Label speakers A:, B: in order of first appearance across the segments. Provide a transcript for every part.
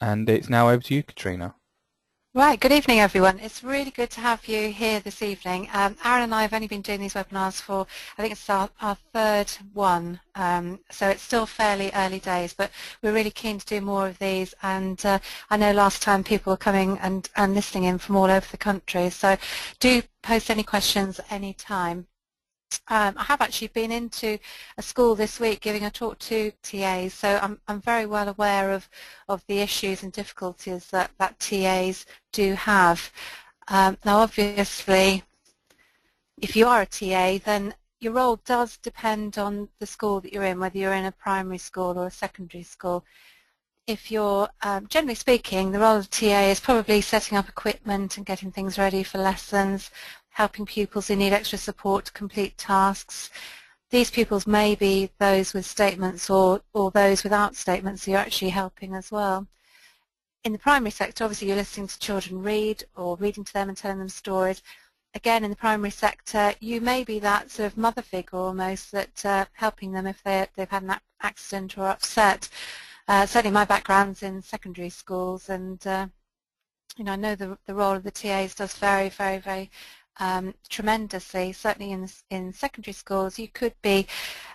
A: and it's now over to you, Katrina.
B: Right, good evening everyone. It's really good to have you here this evening. Aaron and I have only been doing these webinars for, I think it's our third one, so it's still fairly early days, but we're really keen to do more of these, and I know last time people were coming and listening in from all over the country, so do post any questions at any time. I have actually been into a school this week giving a talk to TAs, so I'm very well aware of the issues and difficulties that TAs do have. Now obviously, if you are a TA, then your role does depend on the school that you're in, whether you're in a primary school or a secondary school. If you're, generally speaking, the role of TA is probably setting up equipment and getting things ready for lessons, helping pupils who need extra support to complete tasks. These pupils may be those with statements or those without statements, so you're actually helping as well. In the primary sector, obviously you're listening to children read or reading to them and telling them stories. Again, in the primary sector, you may be that sort of mother figure almost that helping them if they've had an accident or upset. Certainly my background's in secondary schools, and you know, I know the role of the TAs does vary very tremendously. Certainly in secondary schools, you could be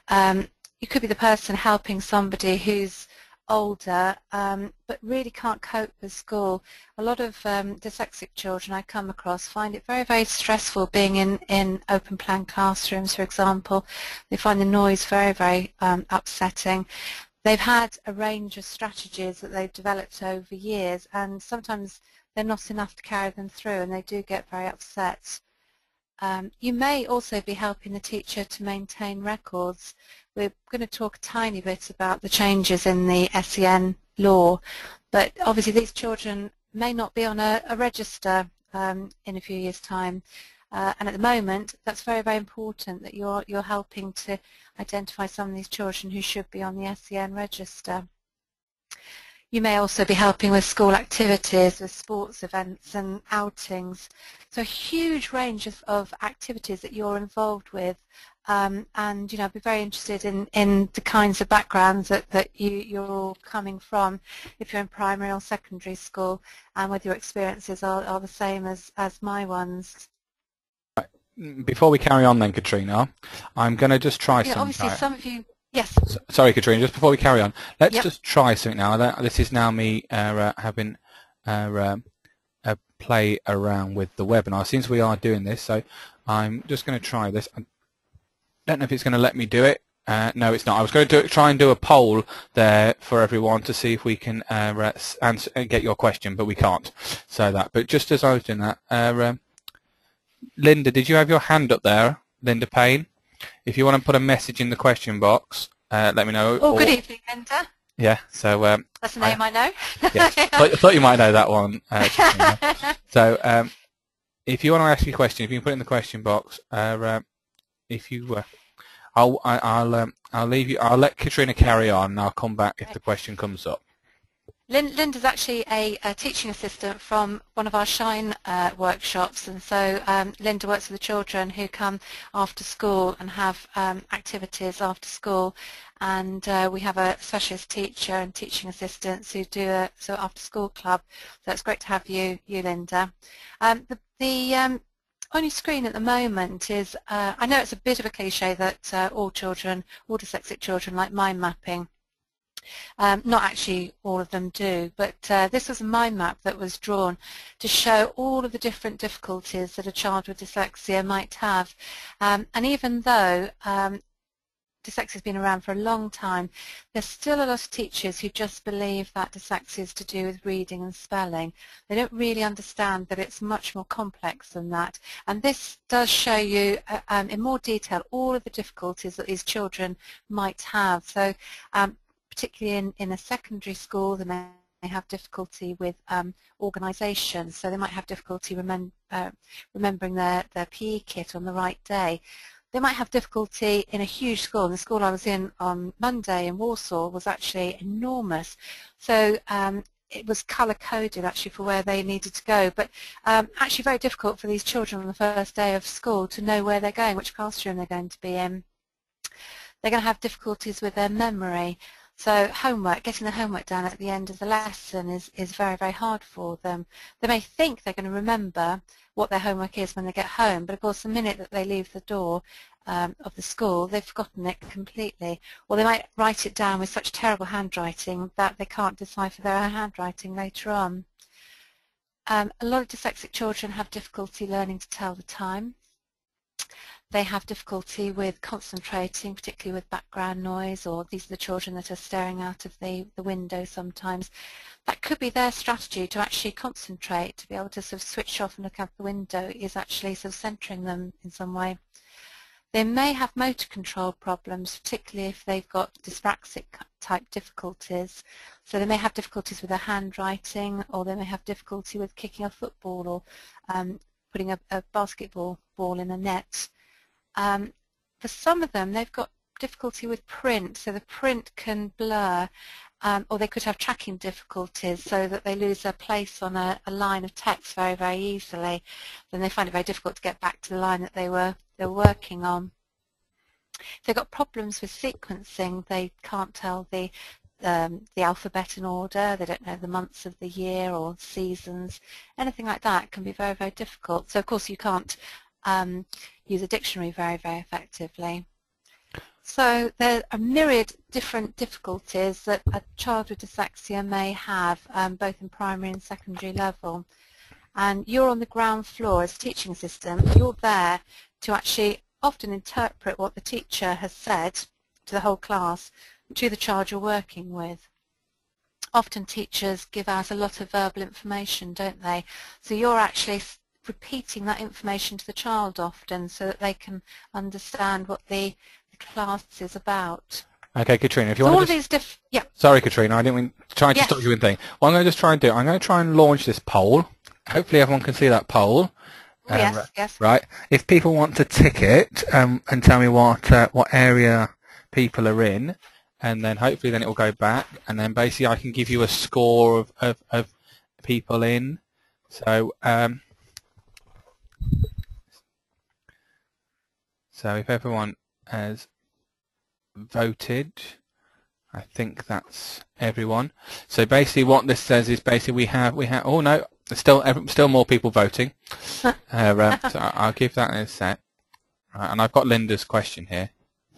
B: the person helping somebody who's older but really can't cope with school. A lot of dyslexic children I come across find it very stressful being in open plan classrooms, for example. They find the noise very upsetting. They've had a range of strategies that they've developed over years, and sometimes they're not enough to carry them through, and they do get very upset. You may also be helping the teacher to maintain records. We're going to talk a tiny bit about the changes in the SEN law, but obviously these children may not be on a register in a few years' time. And at the moment, that's very important that you're helping to identify some of these children who should be on the SEN register. You may also be helping with school activities, with sports events and outings. So a huge range of activities that you're involved with. And you know, I'd be very interested in the kinds of backgrounds that you're all coming from, if you're in primary or secondary school, and whether your experiences are the same as my ones.
A: Before we carry on then, Katrina, I'm going to just try something.
B: Obviously some of you, yes.
A: Sorry, Katrina, just before we carry on, let's
B: Yep.
A: just try something now. This is now me having a play around with the webinar. Since we are doing this, so I'm just going to try this. I don't know if it's going to let me do it. No, it's not. I was going to try and do a poll there for everyone to see if we can answer, get your question, but we can't. So that. But just as I was doing that, Linda, did you have your hand up there, Linda Payne? If you want to put a message in the question box, let me know.
B: Oh, good evening, Linda.
A: Yeah, so
B: that's a name I know.
A: Yes, I thought you might know that one. So if you want to ask your question, if you can put it in the question box, if you, I'll leave you. I'll let Katrina carry on, and I'll come back if the question comes up.
B: Linda's actually a teaching assistant from one of our Shine workshops, and so Linda works with the children who come after school and have activities after school, and we have a specialist teacher and teaching assistants who do a after school club. So it's great to have you Linda. The only screen at the moment is, I know it's a bit of a cliche that all dyslexic children like mind mapping. Not actually all of them do, but this was a mind map that was drawn to show all of the different difficulties that a child with dyslexia might have. And even though dyslexia has been around for a long time, there's still a lot of teachers who just believe that dyslexia is to do with reading and spelling. They don't really understand that it's much more complex than that. And this does show you in more detail all of the difficulties that these children might have. So particularly in a secondary school, they may have difficulty with organisation, so they might have difficulty remembering their PE kit on the right day. They might have difficulty in a huge school, and the school I was in on Monday in Warsaw was actually enormous, so it was colour-coded actually for where they needed to go, but actually very difficult for these children on the first day of school to know where they're going, which classroom they're going to be in. They're going to have difficulties with their memory. So homework, getting the homework done at the end of the lesson is very, very hard for them. They may think they're going to remember what their homework is when they get home, but of course the minute that they leave the door of the school, they've forgotten it completely. Or they might write it down with such terrible handwriting that they can't decipher their own handwriting later on. A lot of dyslexic children have difficulty learning to tell the time. They have difficulty with concentrating, particularly with background noise, or these are the children that are staring out of the window sometimes. That could be their strategy to actually concentrate, to be able to sort of switch off and look out the window is actually sort of centering them in some way. They may have motor control problems, particularly if they've got dyspraxic type difficulties. So they may have difficulties with their handwriting, or they may have difficulty with kicking a football, or putting a basketball ball in a net. For some of them, they've got difficulty with print, so the print can blur, or they could have tracking difficulties so that they lose their place on a line of text very, very easily. Then they find it very difficult to get back to the line that they're working on. If they've got problems with sequencing, they can't tell the alphabet in order, they don't know the months of the year or seasons, anything like that can be very, very difficult. So of course you can't use a dictionary very, very effectively. So there are myriad different difficulties that a child with dyslexia may have, both in primary and secondary level. And you're on the ground floor as a teaching assistant. You're there to actually often interpret what the teacher has said to the whole class to the child you're working with. Often teachers give out a lot of verbal information, don't they? So you're actually repeating that information to the child often so that they can understand what the class is about.
A: Okay, Katrina, if you
B: So
A: want
B: all
A: to
B: of these yeah.
A: Sorry, Katrina, I didn't mean to try to
B: Yes.
A: stop you in thing. What I'm going to just try and do, I'm going to try and launch this poll. Hopefully everyone can see that poll.
B: Yes.
A: Right. If people want to tick it and tell me what area people are in, and then hopefully then it will go back, and then basically I can give you a score of people in. So so if everyone has voted, I think that's everyone. So basically what this says is basically we have oh no, there's still more people voting. So I'll give that in a sec. Right, and I've got Linda's question here.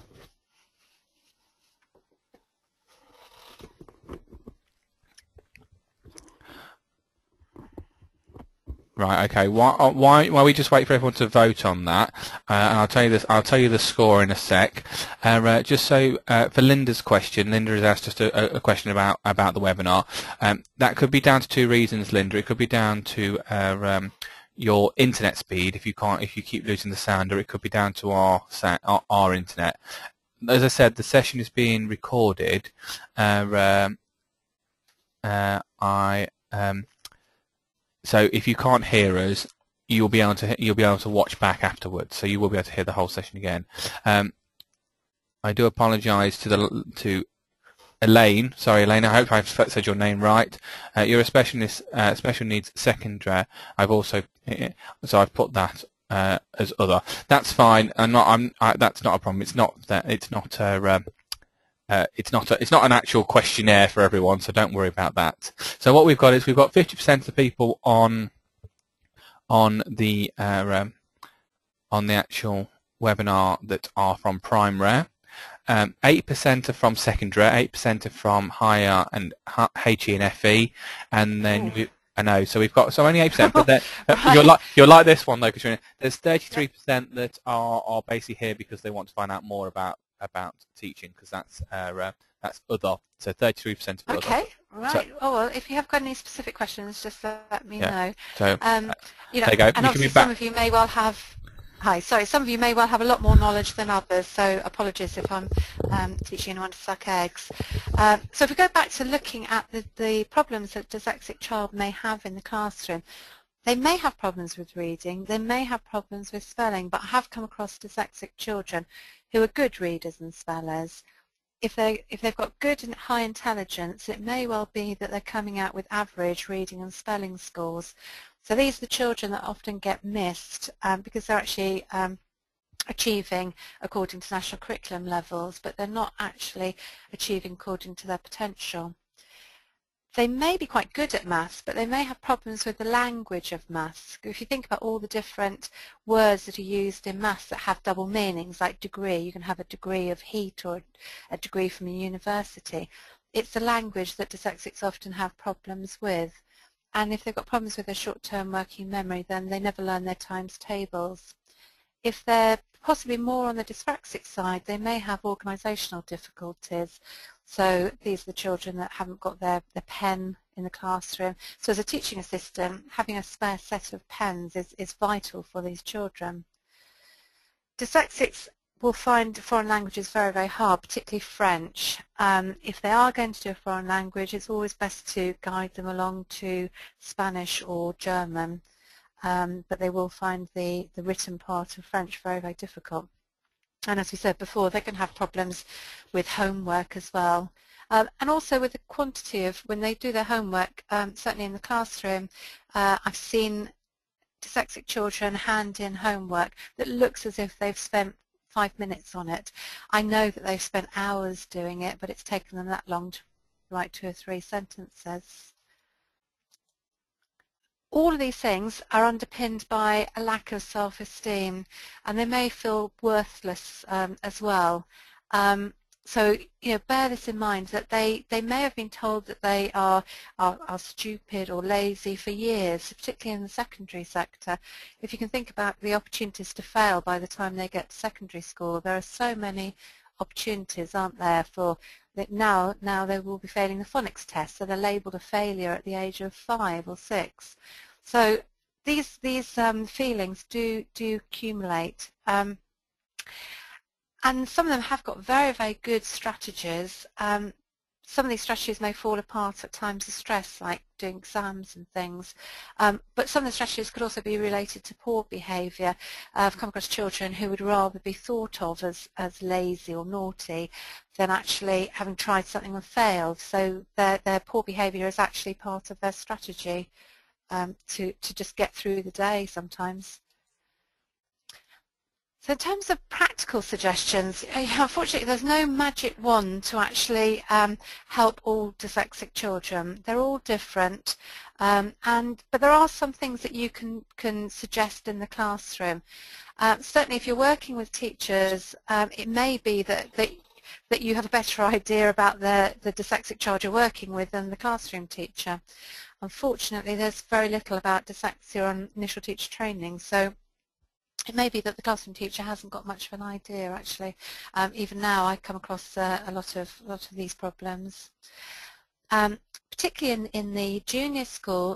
A: Right. Okay. Why we just wait for everyone to vote on that? And I'll tell you this. I'll tell you the score in a sec. Just so for Linda's question, Linda has asked just a question about the webinar. That could be down to two reasons, Linda. It could be down to your internet speed if you keep losing the sound, or it could be down to our internet. As I said, the session is being recorded. So if you can't hear us, you'll be able to watch back afterwards. So you will be able to hear the whole session again. I do apologise to Elaine. Sorry, Elaine. I hope I've said your name right. You're a special needs secondary. I've put that as other. That's fine. That's not a problem. It's not an actual questionnaire for everyone, so don't worry about that. So what we've got is 50% of the people on the actual webinar that are from primary. 8% are from secondary, 8% are from higher and HE and FE, and then I know. So we've got only 8%, but then
B: Right.
A: you're like this one though, Katrina. There's 33% that are basically here because they want to find out more about teaching, because that's other. So 33% of
B: Okay,
A: other.
B: right.
A: So,
B: oh well, if you have got any specific questions, just let me know.
A: So
B: there you
A: go.
B: And obviously some of you may well have. Some of you may well have a lot more knowledge than others, so apologies if I'm teaching anyone to suck eggs. So if we go back to looking at the problems that a dyslexic child may have in the classroom, they may have problems with reading, they may have problems with spelling, but I have come across dyslexic children who are good readers and spellers. If they've got good and high intelligence, it may well be that they're coming out with average reading and spelling scores. So these are the children that often get missed because they're actually achieving according to national curriculum levels, but they're not actually achieving according to their potential. They may be quite good at maths, but they may have problems with the language of maths. If you think about all the different words that are used in maths that have double meanings, like degree, you can have a degree of heat or a degree from a university. It's the language that dyslexics often have problems with. And if they've got problems with their short-term working memory, then they never learn their times tables. If they're possibly more on the dyspraxic side, they may have organisational difficulties. So these are the children that haven't got their pen in the classroom. So as a teaching assistant, having a spare set of pens is vital for these children. Dyslexics will find foreign languages very, very hard, particularly French. If they are going to do a foreign language, it's always best to guide them along to Spanish or German. But they will find the written part of French very, very difficult. And as we said before, they can have problems with homework as well. And also with the quantity of, when they do their homework, certainly in the classroom, I've seen dyslexic children hand in homework that looks as if they've spent 5 minutes on it. I know that they've spent hours doing it, but it's taken them that long to write 2 or 3 sentences. All of these things are underpinned by a lack of self-esteem, and they may feel worthless as well. So bear this in mind, that they may have been told that they are stupid or lazy for years, particularly in the secondary sector. If you can think about the opportunities to fail by the time they get to secondary school, there are so many opportunities, aren't there, for that now they will be failing the phonics test, so they're labelled a failure at the age of 5 or 6. So these feelings do accumulate, and some of them have got very, very good strategies. Some of these strategies may fall apart at times of stress, like doing exams and things, but some of the strategies could also be related to poor behaviour. I've come across children who would rather be thought of as lazy or naughty than actually having tried something and failed, so their poor behaviour is actually part of their strategy to just get through the day sometimes. So in terms of practical suggestions, unfortunately there's no magic wand to actually help all dyslexic children. They're all different, but there are some things that you can suggest in the classroom. Certainly if you're working with teachers, it may be that you have a better idea about the dyslexic child you're working with than the classroom teacher. Unfortunately, there's very little about dyslexia on initial teacher training, so it may be that the classroom teacher hasn't got much of an idea, actually. Even now, I come across a lot of these problems. Particularly in the junior school,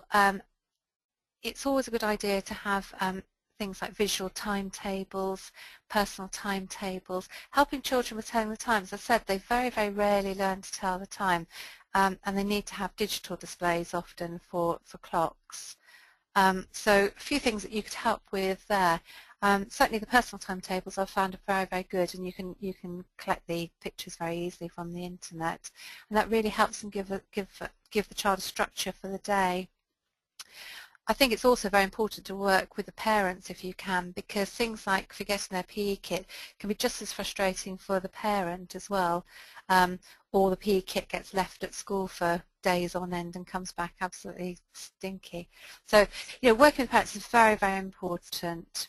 B: it's always a good idea to have things like visual timetables, personal timetables, helping children with telling the time. As I said, they very, very rarely learn to tell the time, and they need to have digital displays often for clocks. So a few things that you could help with there. Certainly the personal timetables I've found are very, very good, and you can collect the pictures very easily from the internet, and that really helps them give the child a structure for the day. I think it's also very important to work with the parents if you can, because things like forgetting their PE kit can be just as frustrating for the parent as well, or the PE kit gets left at school for days on end and comes back absolutely stinky. So working with parents is very, very important.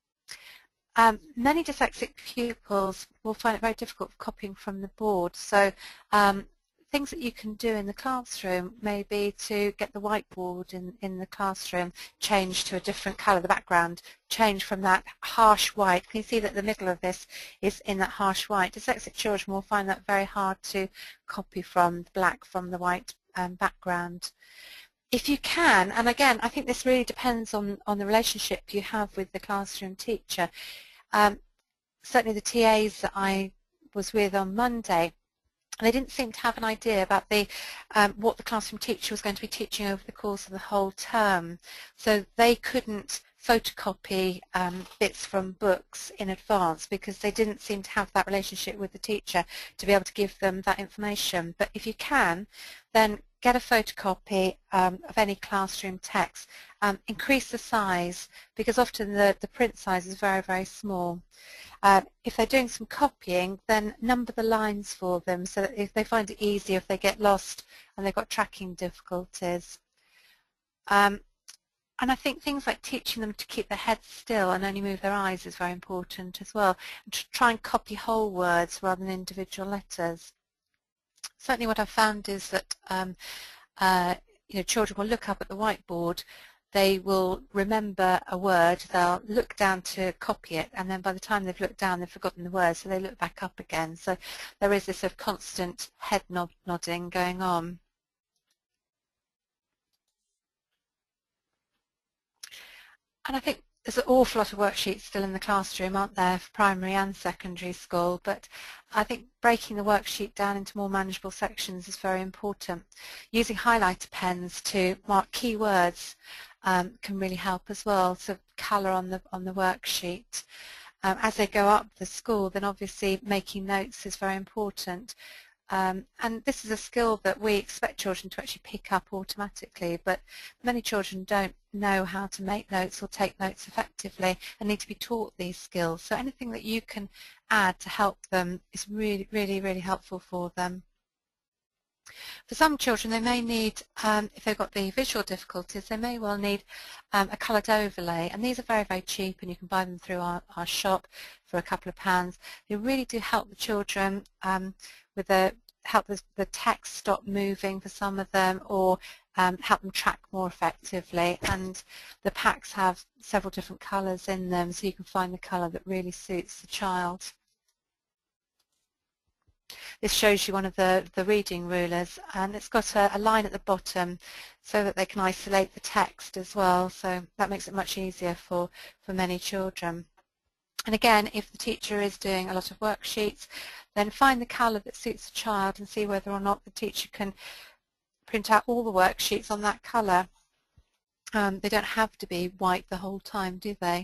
B: Many dyslexic pupils will find it very difficult copying from the board, so things that you can do in the classroom may be to get the whiteboard in the classroom changed to a different colour, the background change from that harsh white. Can you see that the middle of this is in that harsh white? Dyslexic children will find that very hard to copy from the black from the white background. If you can, and again I think this really depends on the relationship you have with the classroom teacher. Certainly the TAs that I was with on Monday, they didn't seem to have an idea about what the classroom teacher was going to be teaching over the course of the whole term. So they couldn't photocopy bits from books in advance because they didn't seem to have that relationship with the teacher to be able to give them that information. But if you can, then get a photocopy of any classroom text. Increase the size, because often the print size is very, very small. If they're doing some copying, then number the lines for them so that if they find it easy, if they get lost and they've got tracking difficulties. And I think things like teaching them to keep their heads still and only move their eyes is very important as well. And to try and copy whole words rather than individual letters. Certainly what I've found is that children will look up at the whiteboard, they will remember a word, they'll look down to copy it, and then by the time they've looked down they've forgotten the word, so they look back up again. So there is this sort of constant head nodding going on. And I think there's an awful lot of worksheets still in the classroom, aren't there, for primary and secondary school, but I think breaking the worksheet down into more manageable sections is very important. Using highlighter pens to mark key words can really help as well, to colour on the worksheet. As they go up the school, then obviously making notes is very important. And this is a skill that we expect children to actually pick up automatically, but many children don't know how to make notes or take notes effectively and need to be taught these skills. So anything that you can add to help them is really, really, really helpful for them. For some children, they may need, if they've got the visual difficulties, they may well need a coloured overlay, and these are very, very cheap, and you can buy them through our shop for a couple of pounds. They really do help the children help the text stop moving for some of them, or help them track more effectively. And the packs have several different colours in them, so you can find the colour that really suits the child. This shows you one of the reading rulers, and it's got a line at the bottom so that they can isolate the text as well, so that makes it much easier for many children. And again, if the teacher is doing a lot of worksheets, then find the colour that suits the child and see whether or not the teacher can print out all the worksheets on that colour. They don't have to be white the whole time, do they?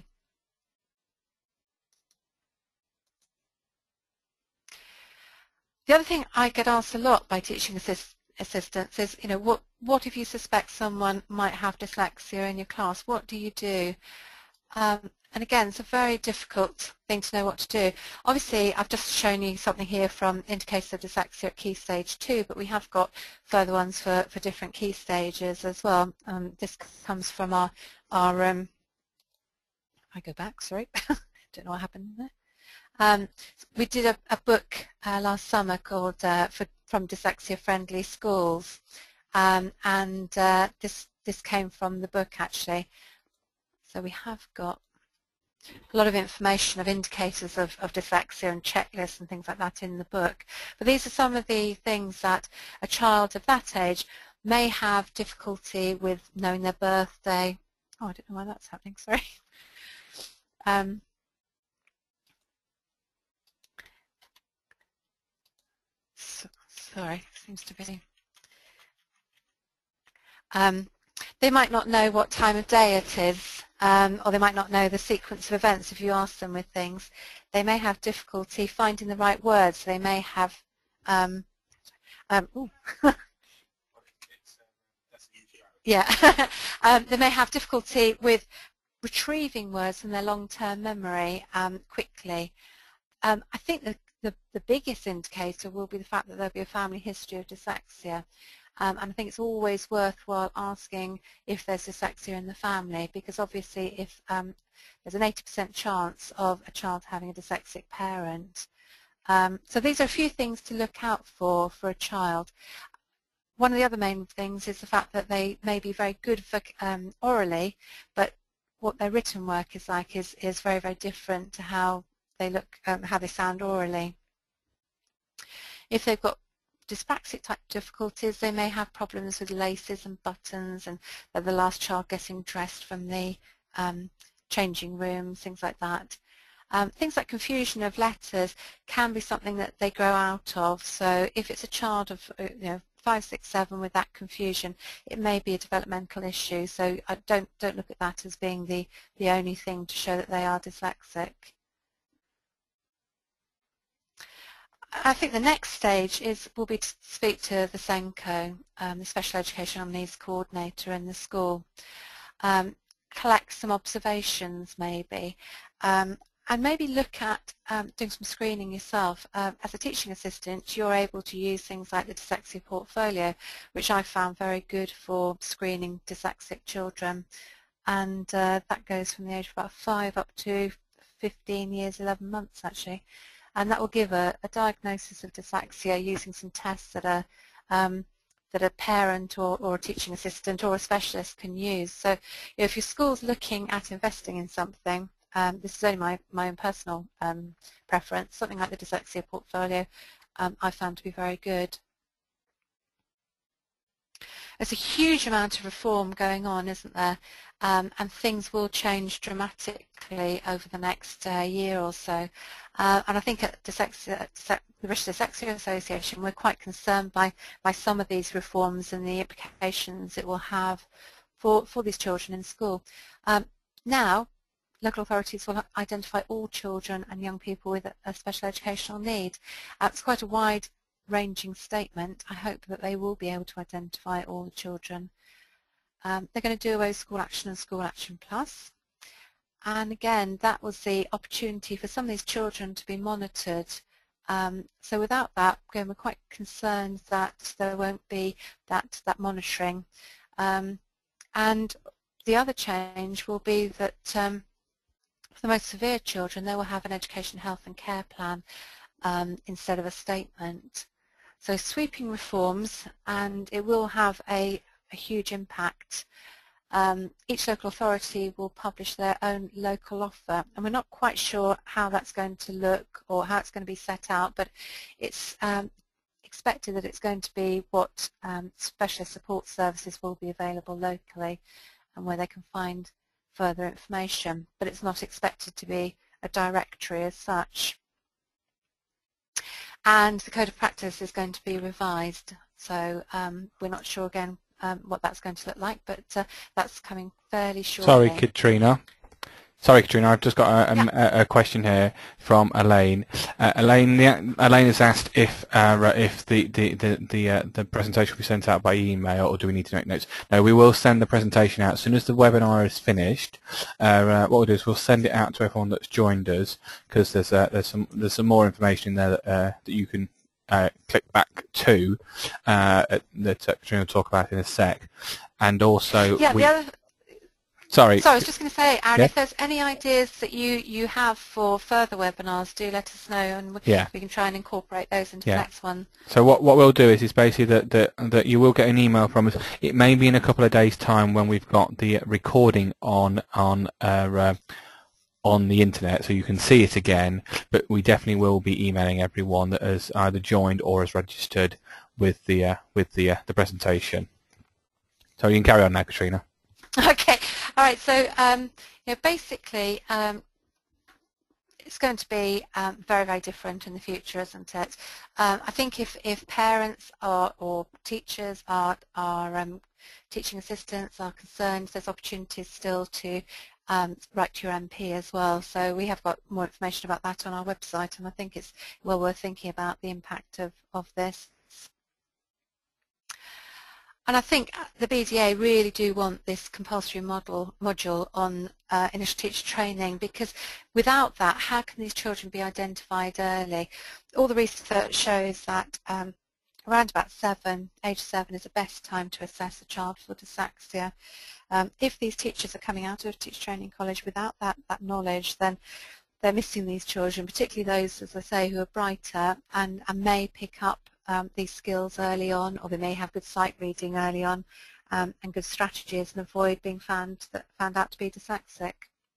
B: The other thing I get asked a lot by teaching assistants is, what if you suspect someone might have dyslexia in your class? What do you do? And again, it's a very difficult thing to know what to do. Obviously, I've just shown you something here from indicators of dyslexia at Key Stage 2, but we have got further ones for different key stages as well. This comes from our I go back, sorry, don't know what happened there. We did a book last summer called From Dyslexia Friendly Schools, and this came from the book actually. So we have got a lot of information of indicators of dyslexia and checklists and things like that in the book. But these are some of the things that a child of that age may have difficulty with knowing their birthday. Oh, I don't know why that's happening, sorry. Sorry, seems to be. They might not know what time of day it is, or they might not know the sequence of events if you ask them with things. They may have difficulty finding the right words. They may have yeah, they may have difficulty with retrieving words from their long-term memory quickly. I think the biggest indicator will be the fact that there'll be a family history of dyslexia. And I think it's always worthwhile asking if there's dyslexia in the family, because obviously if there's an 80% chance of a child having a dyslexic parent. So these are a few things to look out for a child. One of the other main things is the fact that they may be very good for, orally, but what their written work is like is very, very different to how they look, how they sound orally. If they've got dyspraxic type difficulties, they may have problems with laces and buttons, and they're the last child getting dressed from the changing rooms, things like that. Things like confusion of letters can be something that they grow out of. So if it's a child of 5, 6, 7 with that confusion, it may be a developmental issue. So I don't look at that as being the only thing to show that they are dyslexic. I think the next stage will be to speak to the SENCO, the Special Educational Needs Coordinator in the school, collect some observations maybe, and maybe look at doing some screening yourself. As a teaching assistant, you're able to use things like the Dyslexia portfolio, which I found very good for screening dyslexic children, and that goes from the age of about 5 up to 15 years, 11 months actually. And that will give a diagnosis of dyslexia using some tests that a parent or a teaching assistant or a specialist can use. So if your school's looking at investing in something, this is only my own personal preference, something like the Dyslexia portfolio I found to be very good. There's a huge amount of reform going on, isn't there? And things will change dramatically over the next year or so. And I think at the British Dyslexia Association, we're quite concerned by some of these reforms and the implications it will have for these children in school. Now, local authorities will identify all children and young people with a special educational need. It's quite a wide ranging statement. I hope that they will be able to identify all the children. They're going to do away with School Action and School Action Plus. And again, that was the opportunity for some of these children to be monitored. So without that, again, we're quite concerned that there won't be that monitoring. And the other change will be that for the most severe children, they will have an education, health and care plan instead of a statement. So sweeping reforms, and it will have a huge impact. Each local authority will publish their own local offer, and we're not quite sure how that's going to look or how it's going to be set out, but it's expected that it's going to be what specialist support services will be available locally and where they can find further information, but it's not expected to be a directory as such. And the Code of Practice is going to be revised, so we're not sure again what that's going to look like, but that's coming fairly shortly.
A: Sorry, Katrina, I've just got a question here from Elaine. Elaine has asked if the presentation will be sent out by email, or do we need to make notes? No, we will send the presentation out as soon as the webinar is finished. What we'll do is we'll send it out to everyone that's joined us, because there's some more information in there that you can click back to that Katrina will talk about in a sec, and also Sorry,
B: I was just going to say, Aaron,
A: yeah?
B: if there's any ideas that you have for further webinars, do let us know, and we can try and incorporate those into the next one.
A: So what we'll do is basically that you will get an email from us. It may be in a couple of days' time when we've got the recording on the internet, so you can see it again. But we definitely will be emailing everyone that has either joined or has registered with the presentation. So you can carry on now, Katrina.
B: Okay. All right. So basically, it's going to be very, very different in the future, isn't it? I think if parents or teachers are teaching assistants are concerned, there's opportunities still to write to your MP as well. So we have got more information about that on our website, and I think it's well worth thinking about the impact of this. And I think the BDA really do want this compulsory module on initial teacher training, because without that, how can these children be identified early? All the research shows that around about age 7 is the best time to assess a child for dyslexia. If these teachers are coming out of teacher training college without that knowledge, then they're missing these children, particularly those, as I say, who are brighter and may pick up these skills early on, or they may have good sight reading early on and good strategies, and avoid being found out to be dyslexic.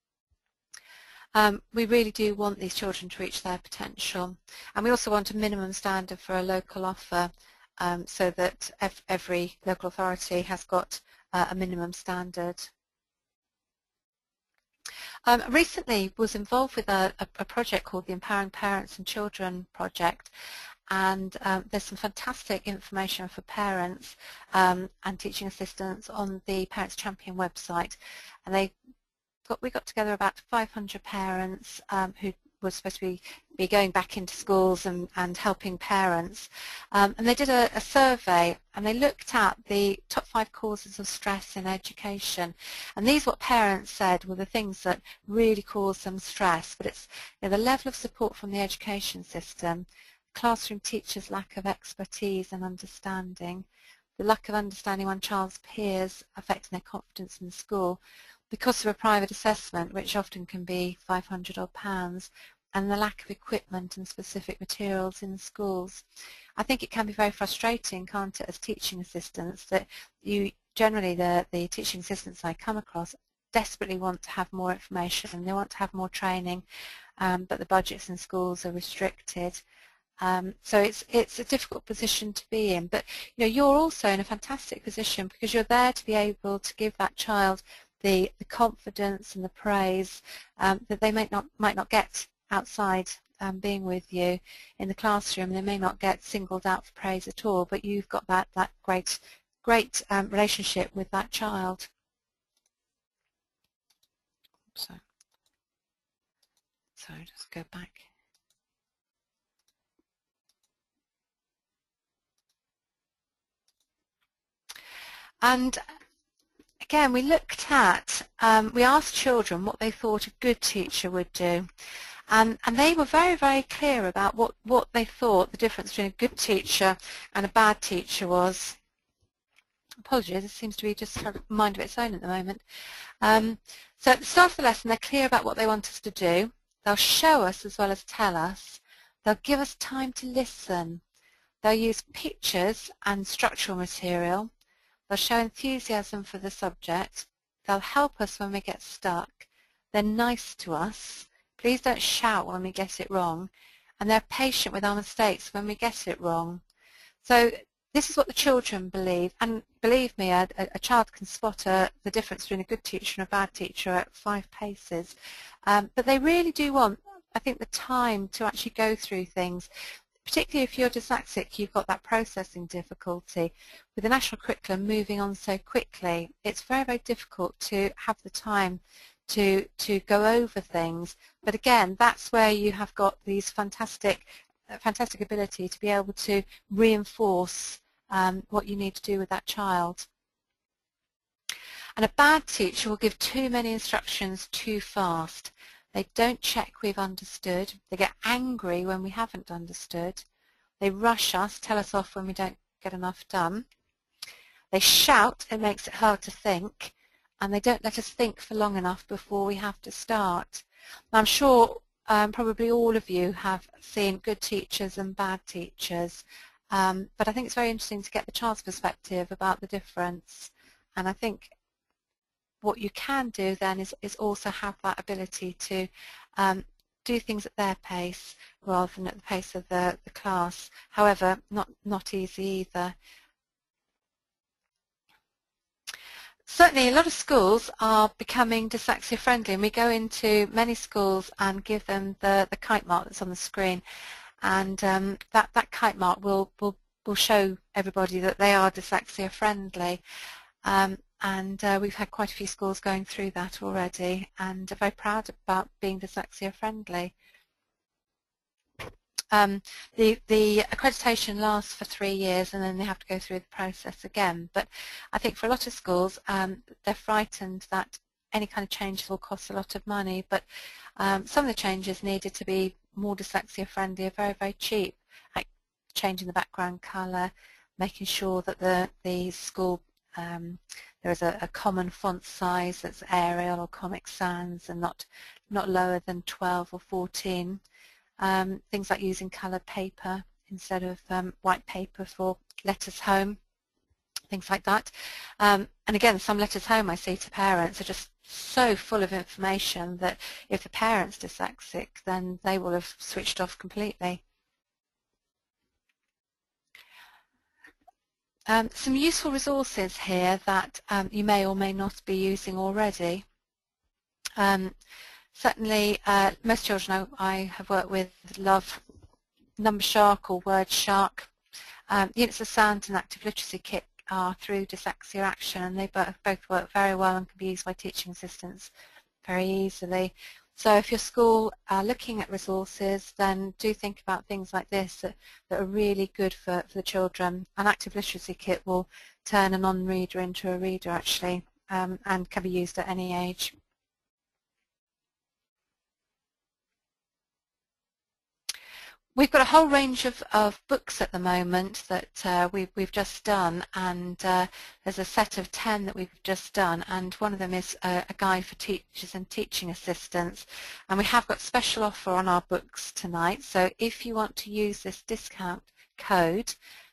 B: We really do want these children to reach their potential, and we also want a minimum standard for a local offer, so that every local authority has got a minimum standard. Recently was involved with a project called the Empowering Parents and Children project, and there's some fantastic information for parents and teaching assistants on the Parents Champion website, and we got together about 500 parents who were supposed to be be going back into schools and helping parents. And they did a survey, and they looked at the top 5 causes of stress in education. And these, what parents said, were the things that really cause them stress. But it's the level of support from the education system, classroom teachers' lack of expertise and understanding, the lack of understanding one child's peers affecting their confidence in school, the cost of a private assessment, which often can be £500 odd, and the lack of equipment and specific materials in the schools. I think it can be very frustrating, can't it, as teaching assistants, that you generally, the teaching assistants I come across desperately want to have more information and they want to have more training, but the budgets in schools are restricted. So it's a difficult position to be in, but you're also in a fantastic position because you're there to be able to give that child the confidence and the praise that they might not get outside being with you in the classroom. They may not get singled out for praise at all, but you've got that great relationship with that child. So just go back. And again, we looked at, we asked children what they thought a good teacher would do. And they were very, very clear about what they thought the difference between a good teacher and a bad teacher was. Apologies, it seems to be just a mind of its own at the moment. So at the start of the lesson, they're clear about what they want us to do. They'll show us as well as tell us. They'll give us time to listen. They'll use pictures and structural material. They'll show enthusiasm for the subject. They'll help us when we get stuck. They're nice to us. Please don't shout when we get it wrong. And they're patient with our mistakes when we get it wrong. So this is what the children believe. And believe me, a child can spot the difference between a good teacher and a bad teacher at 5 paces. But they really do want, I think, the time to actually go through things. Particularly if you're dyslexic, you've got that processing difficulty. With the national curriculum moving on so quickly, it's very, very difficult to have the time to go over things. But again, that's where you have got these fantastic ability to be able to reinforce what you need to do with that child. And a bad teacher will give too many instructions too fast. They don't check we've understood. They get angry when we haven't understood. They rush us, tell us off when we don't get enough done. They shout, it makes it hard to think, and they don't let us think for long enough before we have to start. Now, I'm sure probably all of you have seen good teachers and bad teachers, but I think it's very interesting to get the child's perspective about the difference. And I think what you can do then is also have that ability to do things at their pace rather than at the pace of the class. However, not easy either. Certainly a lot of schools are becoming dyslexia friendly, and we go into many schools and give them the kite mark that's on the screen, and that kite mark will show everybody that they are dyslexia friendly. And we've had quite a few schools going through that already, and are very proud about being dyslexia friendly. The accreditation lasts for 3 years, and then they have to go through the process again. But I think for a lot of schools, they're frightened that any kind of changes will cost a lot of money. But some of the changes needed to be more dyslexia friendly are very, very cheap, like changing the background colour, making sure that the school there is a common font size that's Arial or Comic Sans and not lower than 12 or 14. Things like using coloured paper instead of white paper for letters home, things like that. And again, some letters home I see to parents are just so full of information that if the parent's dyslexic, then they will have switched off completely. Some useful resources here that you may or may not be using already. Certainly, most children I have worked with love Number Shark or Word Shark. Units of Sound and Active Literacy Kit are through Dyslexia Action, and they both work very well and can be used by teaching assistants very easily. So if your school are looking at resources, then do think about things like this that are really good for the children. An active literacy kit will turn a non-reader into a reader actually, and can be used at any age. We've got a whole range of books at the moment that we've just done, and there's a set of 10 that we've just done, and one of them is a guide for teachers and teaching assistants, and we have got special offer on our books tonight. So if you want to use this discount code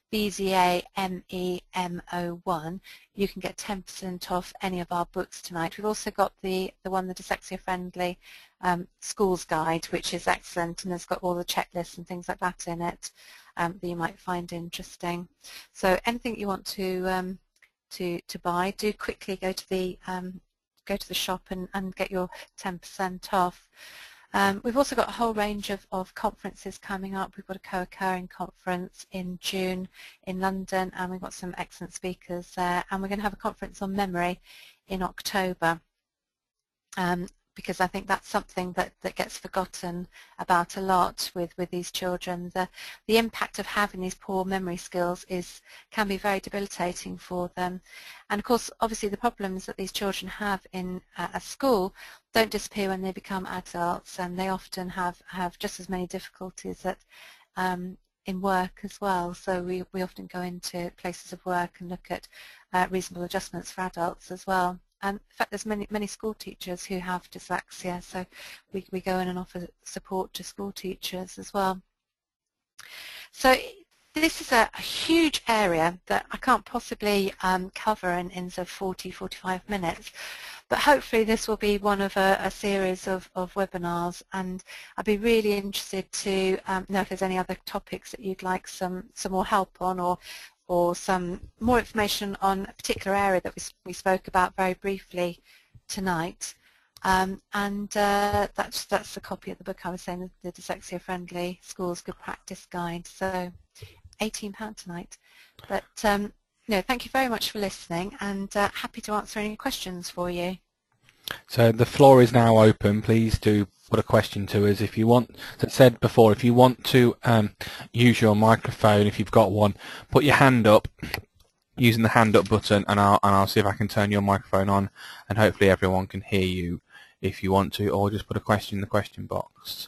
B: BZAMEMO1, you can get 10% off any of our books tonight. We've also got the dyslexia friendly schools guide, which is excellent, and it's got all the checklists and things like that in it that you might find interesting. So anything you want to buy, do quickly go to the shop and get your 10% off. We've also got a whole range of conferences coming up. We've got a co-occurring conference in June in London, and we've got some excellent speakers there, and we're going to have a conference on memory in October. Because I think that's something that gets forgotten about a lot with these children. The impact of having these poor memory skills can be very debilitating for them. And of course, obviously the problems that these children have in a school don't disappear when they become adults, and they often have just as many difficulties in work as well. So we often go into places of work and look at reasonable adjustments for adults as well. And in fact, there's many school teachers who have dyslexia, so we go in and offer support to school teachers as well. So this is a huge area that I can't possibly cover in sort of 40-45 minutes, but hopefully this will be one of a series of webinars, and I'd be really interested to know if there's any other topics that you'd like some more help on, or some more information on a particular area that we spoke about very briefly tonight. That's a copy of the book I was saying, the Dyslexia Friendly Schools Good Practice Guide. So £18 tonight. But no, thank you very much for listening, and happy to answer any questions for you.
A: So the floor is now open. Please do put a question to us if you want. As I said before, if you want to use your microphone, if you've got one, put your hand up using the hand up button, and I'll see if I can turn your microphone on, and hopefully everyone can hear you if you want to, or just put a question in the question box.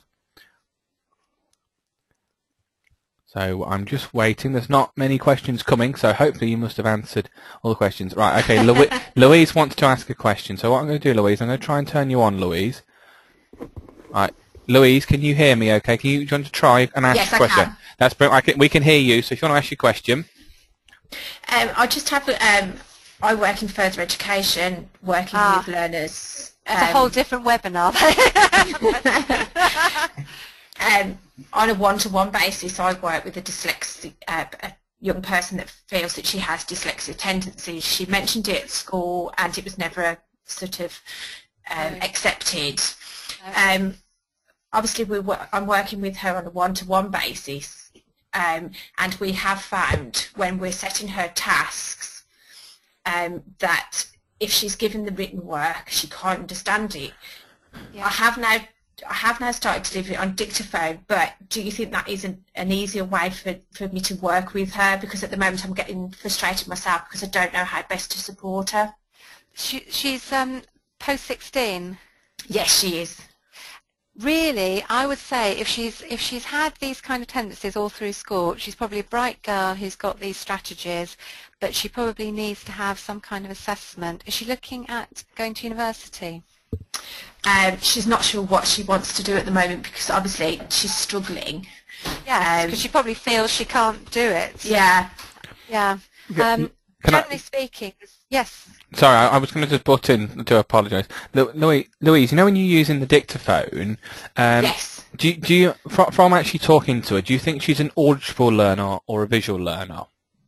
A: So I'm just waiting. There's not many questions coming, so hopefully you must have answered all the questions. Right, okay, Louise wants to ask a question. So what I'm going to do, Louise, I'm going to try and turn you on, Louise. Right, Louise, can you hear me okay? Do you want to try and ask a question?
C: Can.
A: That's brilliant. We can hear you, so if you want to ask your question.
C: I just have, I work in further education, working with learners.
B: It's a whole different webinar.
C: On a one-to-one basis, I work with a dyslexic, a young person that feels that she has dyslexia tendencies. She mentioned it at school, and it was never sort of accepted. Obviously, I'm working with her on a one-to-one basis, and we have found when we're setting her tasks that if she's given the written work, she can't understand it. Yeah. I have now started to deliver it on dictaphone, but do you think that is an easier way for me to work with her? Because at the moment I'm getting frustrated myself because I don't know how best to support her.
B: She's post-16?
C: Yes, she is.
B: Really, I would say if she's had these kind of tendencies all through school, she's probably a bright girl who's got these strategies, but she probably needs to have some kind of assessment. Is she looking at going to university?
C: She's not sure what she wants to do at the moment because obviously she's struggling.
B: Yeah, because she probably feels she can't do it.
C: Yeah.
B: Yeah. Generally speaking, yes.
A: Sorry, I was going to just butt in to apologise. Louise, you know when you're using the dictaphone,
C: yes.
A: Do you from actually talking to her, do you think she's an audible learner or a visual learner?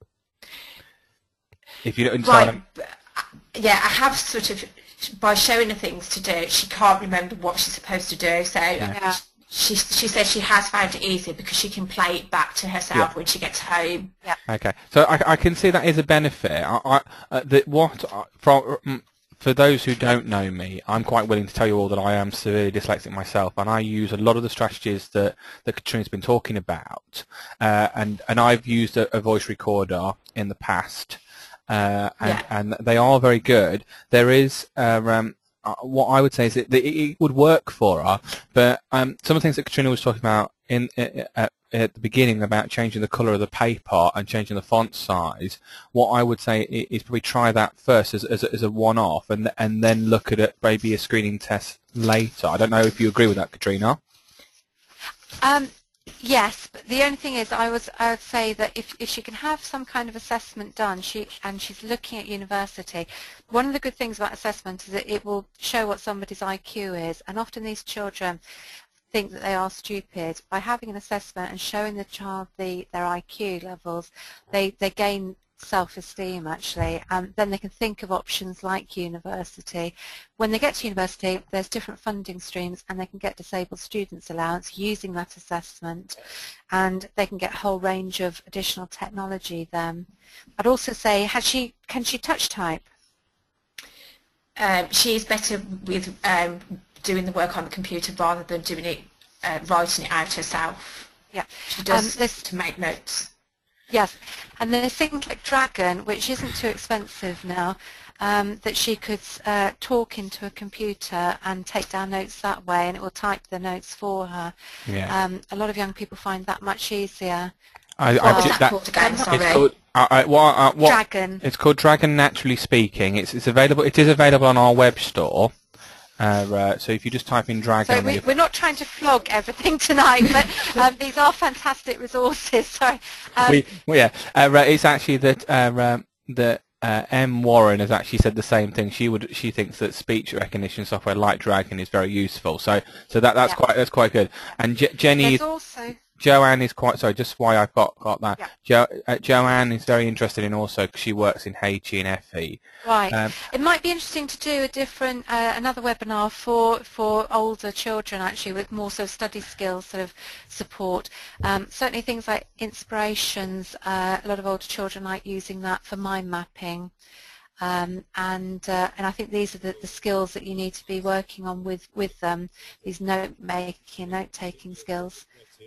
A: If you don't,
C: right. Yeah, I have sort of, by showing her things to do, she can't remember what she's supposed to do. So
B: yeah.
C: She says she has found it easier because she can play it back to herself when she gets home.
B: Yeah.
A: Okay, so I can see that is a benefit. for those who don't know me, I'm quite willing to tell you all that I am severely dyslexic myself, and I use a lot of the strategies that Katrina's been talking about, and I've used a voice recorder in the past, and they are very good. There is what I would say is that it would work for her, but some of the things that Katrina was talking about at the beginning about changing the colour of the paper and changing the font size, what I would say is probably try that first as a one-off, and then look at it, maybe a screening test later. I don't know if you agree with that, Katrina.
B: Yes, but the only thing is I would say that if she can have some kind of assessment done, and she's looking at university, one of the good things about assessment is that it will show what somebody's IQ is, and often these children think that they are stupid. By having an assessment and showing the child their IQ levels, they gain self-esteem actually, and then they can think of options like university. When they get to university, there's different funding streams, and they can get disabled students allowance using that assessment, and they can get a whole range of additional technology then. I'd also say, can she touch type?
C: She is better with doing the work on the computer rather than doing it, writing it out herself.
B: Yeah,
C: she does to make notes.
B: Yes, and there's things like Dragon, which isn't too expensive now, that she could talk into a computer and take down notes that way, and it will type the notes for her.
A: Yeah.
B: A lot of young people find that much easier.
C: What's that called again? Sorry.
A: It's called,
B: Dragon.
A: It's called Dragon Naturally Speaking. It's available. It is available on our web store. So if you just type in Dragon...
B: So we're not trying to flog everything tonight, but these are fantastic resources. Sorry.
A: It's actually that M. Warren has actually said the same thing. She thinks that speech recognition software like Dragon is very useful. So that's quite good. And Jenny...
B: There's also...
A: Joanne is quite sorry. Just why I've got that. Yeah. Joanne is very interested in also because she works in HE and FE.
B: Right. It might be interesting to do a different another webinar for older children actually, with more sort of study skills sort of support. Certainly things like inspirations. A lot of older children like using that for mind mapping. And I think these are the skills that you need to be working on with them. These note making, note taking skills.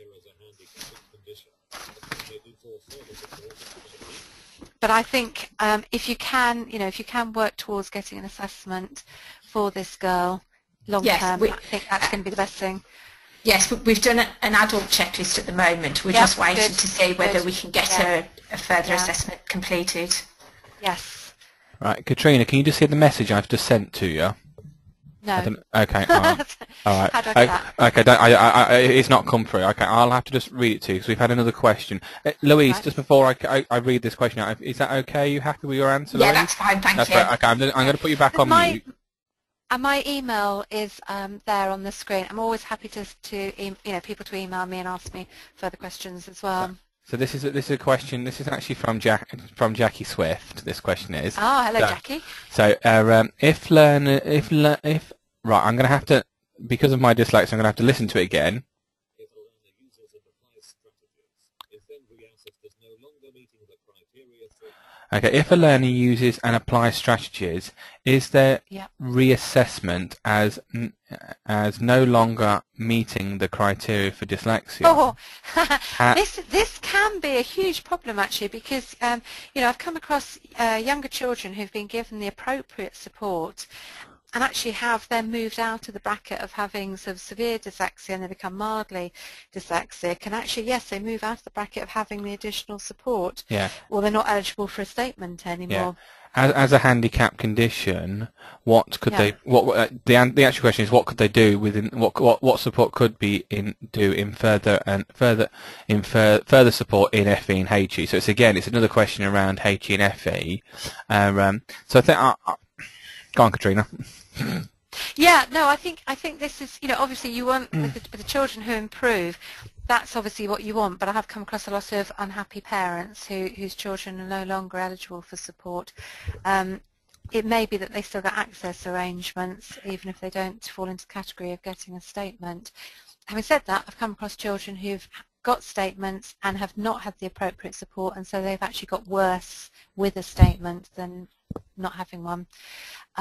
B: But I think if you can work towards getting an assessment for this girl long term, I think that's going to be the best thing.
C: Yes, we've done an adult checklist at the moment. We're just waiting to see whether we can get a further assessment completed.
B: Yes.
A: Right, Katrina, can you just hear the message I've just sent to you?
B: No.
A: Okay. All right.
B: How do I get that?
A: Okay. It's not come through. Okay. I'll have to just read it to you because we've had another question. Louise, just before I read this question out, is that okay? Are you happy with your answer, Louise?
C: Yeah, that's fine. Thank you.
A: Right. Okay. I'm going to put you back on mute.
B: And my email is there on the screen. I'm always happy to people to email me and ask me further questions as well.
A: So this is a question. This is actually from Jackie Swift. This question is.
B: Oh, hello, Jackie.
A: So right, I'm going to have to, because of my dyslexia, I'm going to have to listen to it again. Okay, if a learner uses and applies strategies, is there reassessment as no longer meeting the criteria for dyslexia?
B: Oh, this can be a huge problem actually, because I've come across younger children who've been given the appropriate support and actually have then moved out of the bracket of having sort of severe dyslexia and they become mildly dyslexic, and actually, yes, they move out of the bracket of having the additional support.
A: Yeah.
B: Well, they're not eligible for a statement anymore.
A: Yeah. As a handicap condition, what could they? The actual question is, what could they do within? What support could be do in further support in FE and HE? So it's another question around HE and FE. So I think go on, Katrina.
B: Yeah, no, I think this is, obviously you want with the children who improve, that's obviously what you want, but I have come across a lot of unhappy parents whose children are no longer eligible for support. It may be that they still get access arrangements, even if they don't fall into the category of getting a statement. Having said that, I've come across children who've got statements and have not had the appropriate support, and so they've actually got worse with a statement than not having one.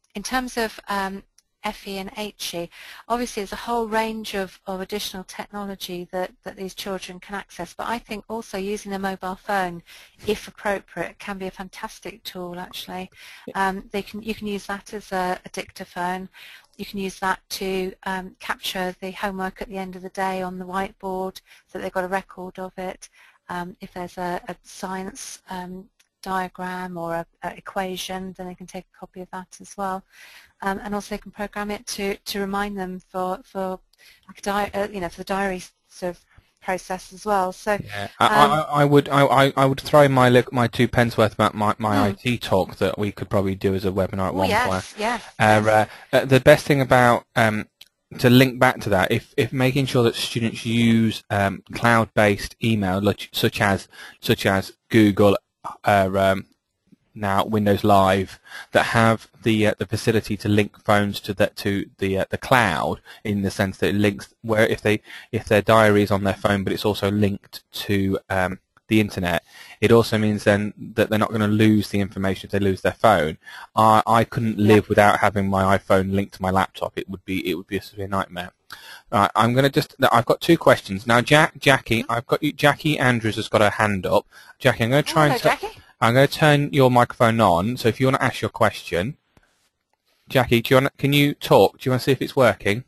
B: in terms of FE and HE, obviously there's a whole range of additional technology that these children can access, but I think also using a mobile phone, if appropriate, can be a fantastic tool actually. You can use that as a dictaphone. You can use that to capture the homework at the end of the day on the whiteboard so they've got a record of it. If there's a science diagram or a equation, then they can take a copy of that as well. And also they can program it to remind them for like for the diary sort of process as well. So
A: yeah, I would throw in my 2 pence worth about my IT talk that we could probably do as a webinar at one point.
B: Yes.
A: The best thing about to link back to that, if making sure that students use cloud-based email such as Google, now Windows Live, that have the facility to link phones to the cloud, in the sense that it links where if their diary is on their phone but it's also linked to the internet, it also means then that they're not going to lose the information if they lose their phone. I couldn't live without having my iPhone linked to my laptop. It would be a severe nightmare. Right, I've got 2 questions now. Jackie, Jackie Andrews has got her hand up. Jackie, I'm going to try I'm going to turn your microphone on, so if you want to ask your question. Jackie, can you talk? Do you want to see if it's working?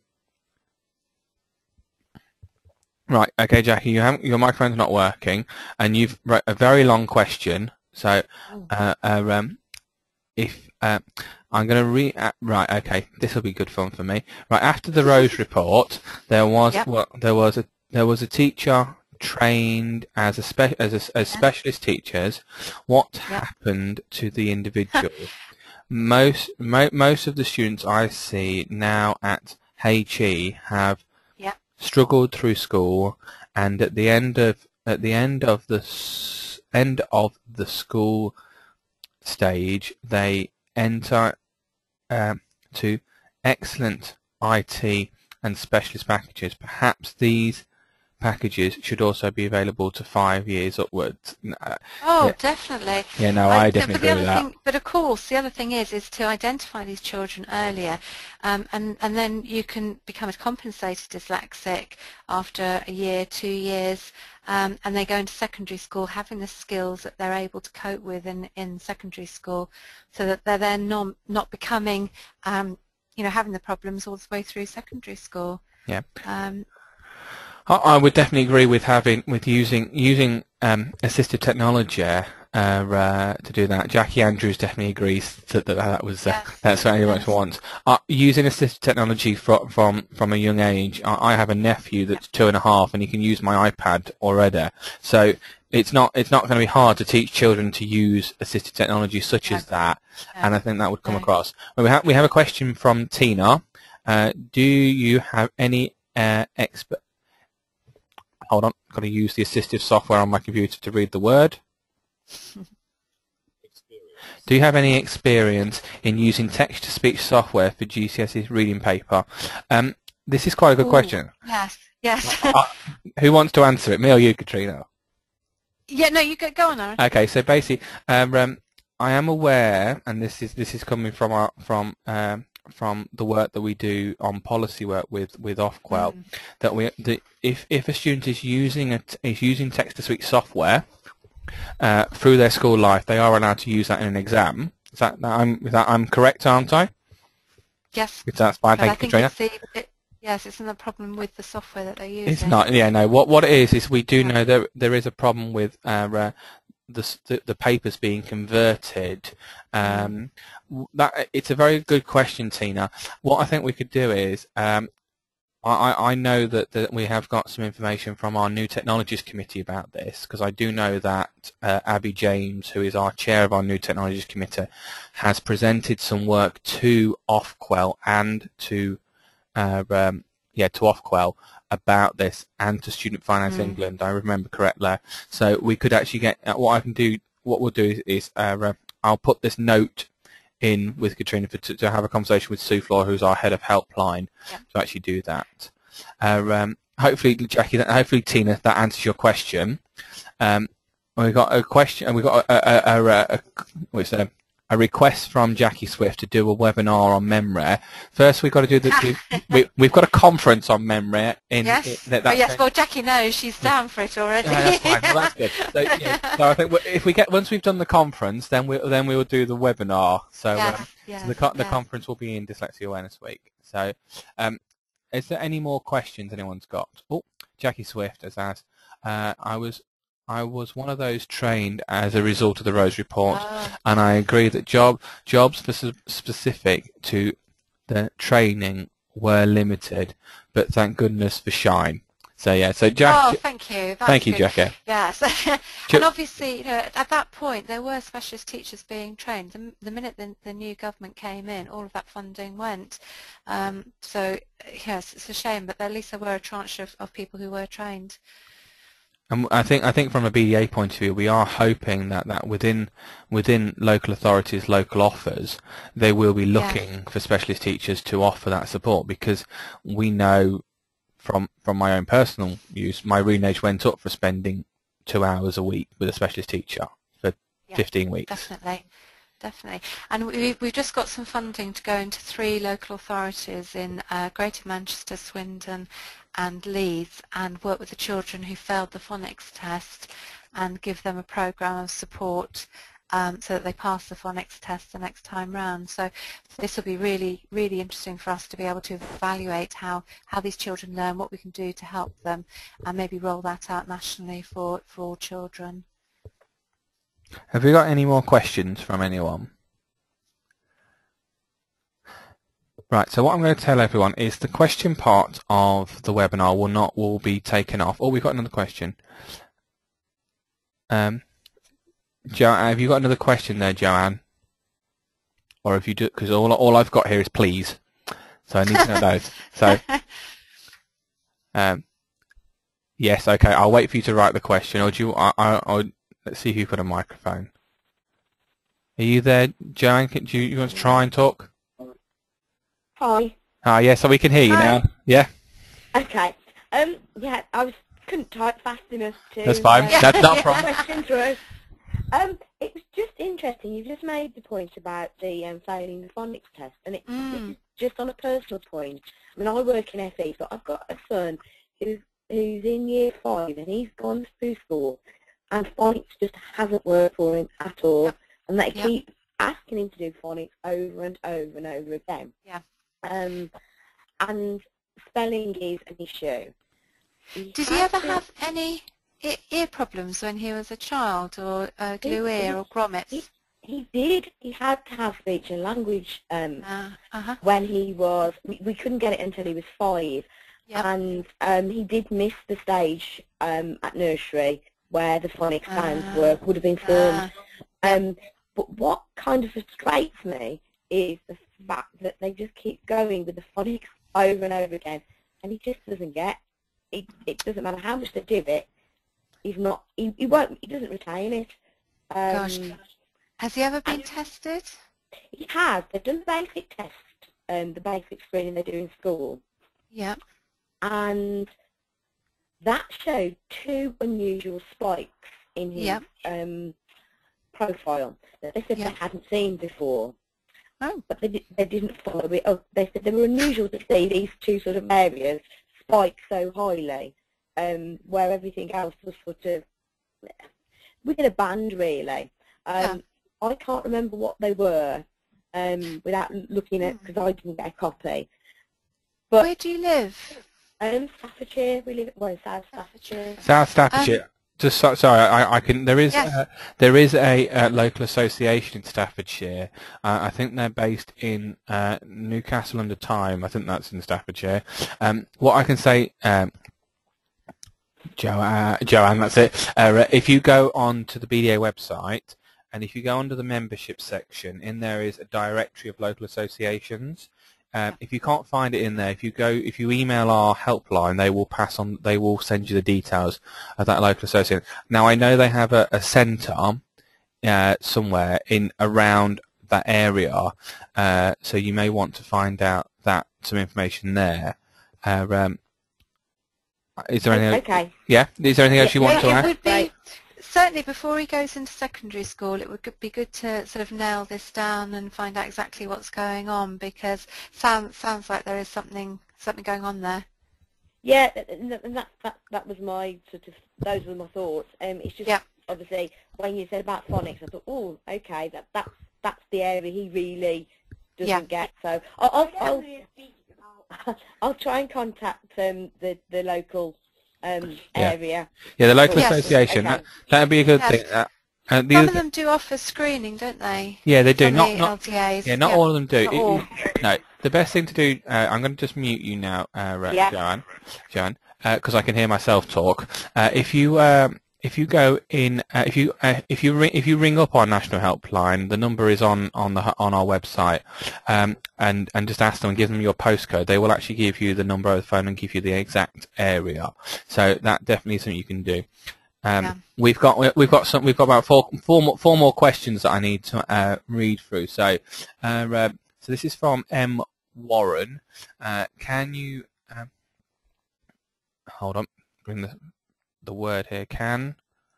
A: Right, okay, Jackie, your microphone's not working, and you've wrote a very long question. So, if I'm going to right, okay, this will be good fun for me. Right, after the Rose report, there was a teacher trained as specialist teachers. What happened to the individual? Most of the students I see now at HE have struggled through school, and at the end of the school stage, they enter to excellent IT and specialist packages. Perhaps these packages should also be available to 5 years upwards.
B: Definitely.
A: Yeah, no, I definitely agree with that.
B: But of course, the other thing is to identify these children earlier, and then you can become a compensated dyslexic after a year, 2 years, and they go into secondary school having the skills that they're able to cope with in secondary school, so that they're then not becoming, having the problems all the way through secondary school.
A: Yeah. I would definitely agree with using assistive technology to do that. Jackie Andrews definitely agrees that's what anyone wants. Using assistive technology from a young age. I have a nephew that's 2.5, and he can use my iPad already. So it's not going to be hard to teach children to use assistive technology such as that, and I think that would come across. We have a question from Tina. Do you have any Hold on, I've got to use the assistive software on my computer to read the word. Do you have any experience in using text-to-speech software for GCSE reading paper? This is quite a good question.
B: Yes.
A: Who wants to answer it, me or you, Katrina?
B: Yeah, no, you go on, Aaron.
A: Okay, so basically, I am aware, and this is coming from the work that we do on policy work with Ofquel, that if a student is using text-to-speech software through their school life, they are allowed to use that in an exam. I'm correct, aren't I?
B: Yes.
A: That's fine. Thank you, Katrina.
B: Yes, it's not a problem with the software that they're using.
A: It's not. Yeah, no. What it is we do know there is a problem with the papers being converted. It's a very good question, Tina. What I think we could do is, I know that we have got some information from our New Technologies Committee about this, because I do know that Abby James, who is our chair of our New Technologies Committee, has presented some work to Ofquel and to Ofquel about this, and to Student Finance England, I remember correctly. So we could actually get what we'll do is I'll put this note in with Katrina to have a conversation with Sue Floor, who's our head of helpline, to actually do that. Hopefully, Jackie, hopefully Tina, that answers your question. We got a question, and we got a request from Jackie Swift to do a webinar on MEMRE. First, we've got to do we've got a conference on MEMRE.
B: Yes. Yes. Well, Jackie knows she's down for it already.
A: Yeah, that's fine. Well, that's good. So, yeah, so I think if we get once we've done the conference, then we will do the webinar. So, so the conference will be in Dyslexia Awareness Week. So, is there any more questions anyone's got? Oh, Jackie Swift has asked. I was one of those trained as a result of the Rose Report, and I agree that jobs specific to the training were limited, but thank goodness for Shine. So yeah, so Jack.
B: Oh, thank you.
A: Thank you, Jackie.
B: Yes, and obviously, at that point, there were specialist teachers being trained. The minute the new government came in, all of that funding went. So yes, it's a shame, but at least there were a tranche of people who were trained.
A: And I think from a BDA point of view, we are hoping that within local authorities, local offers, they will be looking for specialist teachers to offer that support, because we know from my own personal use, my reading age went up for spending 2 hours a week with a specialist teacher for 15 weeks.
B: Definitely. And we've just got some funding to go into 3 local authorities in Greater Manchester, Swindon and Leeds, and work with the children who failed the phonics test and give them a programme of support so that they pass the phonics test the next time round. So this will be really, really interesting for us to be able to evaluate how these children learn, what we can do to help them, and maybe roll that out nationally for all children.
A: Have we got any more questions from anyone? Right, so what I'm going to tell everyone is the question part of the webinar will be taken off. Oh, we've got another question. Jo, have you got another question there, Joanne? Or have you do? Because all I've got here is please, so I need to know those. So, yes, okay. I'll wait for you to write the question, or do you? Let's see who got a microphone. Are you there, Joanne? Do you want to try and talk?
D: Hi.
A: Yeah, so we can hear you now. Yeah.
D: Okay. Yeah, couldn't type fast enough to.
A: That's fine. That's not a problem.
D: Question through. It was just interesting. You just made the point about the failing the phonics test, and it's just on a personal point. I mean, I work in FE, but I've got a son who's in year 5, and he's gone through school, and phonics just hasn't worked for him at all, and they keep asking him to do phonics over and over and over again.
B: Yeah.
D: And spelling is an issue.
B: Did he ever have any ear problems when he was a child, or glue ear or grommets?
D: He did. He had to have speech and language when he was. We couldn't get it until he was 5, and he did miss the stage at nursery where the phonics sounds would have been formed. But what kind of frustrates me is the fact that they just keep going with the phonics over and over again, and he just doesn't get it. It doesn't matter how much they give it. He doesn't retain it.
B: Gosh, has he ever been tested?
D: He has. They've done the basic test, the basic screening they do in school.
B: Yeah.
D: And that showed 2 unusual spikes in his profile that they said they hadn't seen before.
B: Oh.
D: But they didn't follow it. Oh, they said they were unusual to see these 2 sort of areas spike so highly, where everything else was sort of within a band, really. I can't remember what they were without looking at, because I didn't get a copy. But
B: where do you live?
D: Staffordshire. We live at South Staffordshire.
A: South Staffordshire. Just sorry, I can. There is a local association in Staffordshire. I think they're based in Newcastle under Tyne. I think that's in Staffordshire. What I can say, Joanne, that's it. If you go on to the BDA website, and if you go under the membership section, in there is a directory of local associations. If you can't find it in there, if you email our helpline, they will send you the details of that local association. Now, I know they have a centre somewhere in around that area, so you may want to find out some information there. Is there anything?
D: Okay.
A: Yeah. Is there anything else you want to add?
B: It would be certainly before he goes into secondary school, it would be good to sort of nail this down and find out exactly what's going on, because sounds like there is something going on there.
D: Yeah, and that was my sort of, those were my thoughts. It's just obviously when you said about phonics, I thought, oh, okay, that's the area he really doesn't get. So I'll try and contact the local area.
A: Yeah, the local association. Okay. That'd be a good thing.
B: Some of them do offer screening, don't they?
A: Yeah, they do.
B: Some
A: not
B: LTAs.
A: Yeah, not all of them do.
B: No.
A: The best thing to do. I'm going to just mute you now, Joanne, because I can hear myself talk. If you go in, if you ring up our national helpline, the number is on our website, and just ask them and give them your postcode. They will actually give you the number of the phone and give you the exact area. So that definitely is something you can do. We've got about four more questions that I need to read through. So this is from M. Warren. Can you hold on? Bring the word here. Can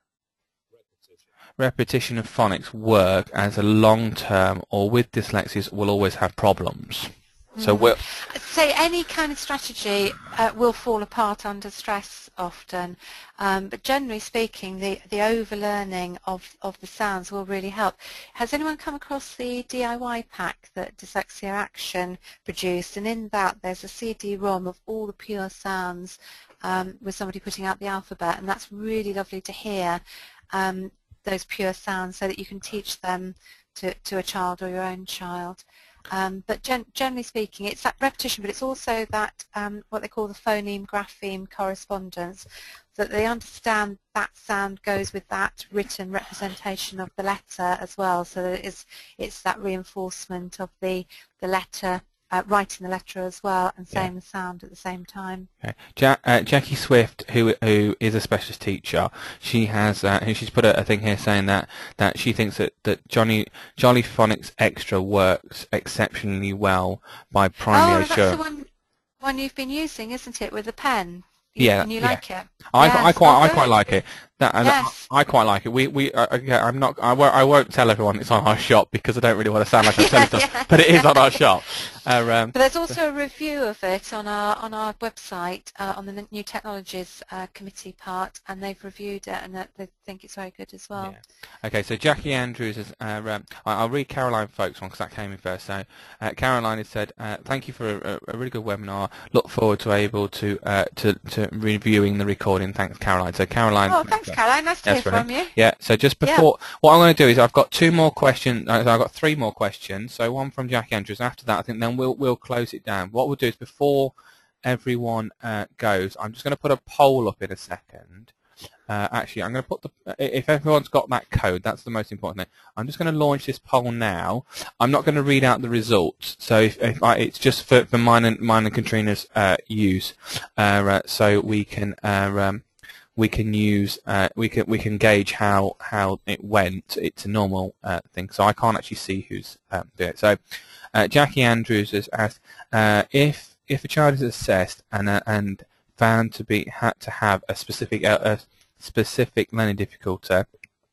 A: repetition of phonics work as a long-term, or with dyslexias will always have problems? So we'll
B: say any kind of strategy will fall apart under stress often, but generally speaking, the overlearning of the sounds will really help. Has anyone come across the DIY pack that Dyslexia Action produced? And in that, there's a CD-ROM of all the pure sounds with somebody putting out the alphabet, and that's really lovely to hear those pure sounds, so that you can teach them to a child or your own child. But generally speaking, it's that repetition, but it's also that what they call the phoneme-grapheme correspondence, that they understand that sound goes with that written representation of the letter as well, so that it's that reinforcement of the letter, writing the letter as well, and saying the sound at the same time.
A: Okay. Jackie Swift, who is a specialist teacher, she has she's put a thing here saying that she thinks that Jolly Phonics Extra works exceptionally well by primary assurance.
B: Oh, that's the one you've been using, isn't it, with the pen?
A: And
B: you like it?
A: I quite like it. I quite like it. I won't tell everyone it's on our shop, because I don't really want to sound like I'm telling them, but it is on our shop.
B: But there's also a review of it on our website, on the New Technologies Committee part, and they've reviewed it, and they think it's very good as well.
A: Yeah. Okay, so Jackie Andrews is. I'll read Caroline Folks one, because that came in first. So Caroline has said, "Thank you for a really good webinar. Look forward to able to reviewing the recording." Thanks, Caroline. So Caroline.
B: Oh, thanks, Caroline. Nice to hear from you.
A: Yeah. So just before, what I'm going to do is I've got two more questions. I've got three more questions. So one from Jackie Andrews. After that, I think then we'll close it down. What we'll do is, before everyone goes, I'm just going to put a poll up in a second. Actually, I'm going to put if everyone's got that code, that's the most important thing. I'm just going to launch this poll now. I'm not going to read out the results, so it's just for mine and Katrina's use, so we can use we can gauge how it went. It's a normal thing, so I can't actually see who's doing it. So Jackie Andrews has asked if a child is assessed and found to have a specific learning difficulty,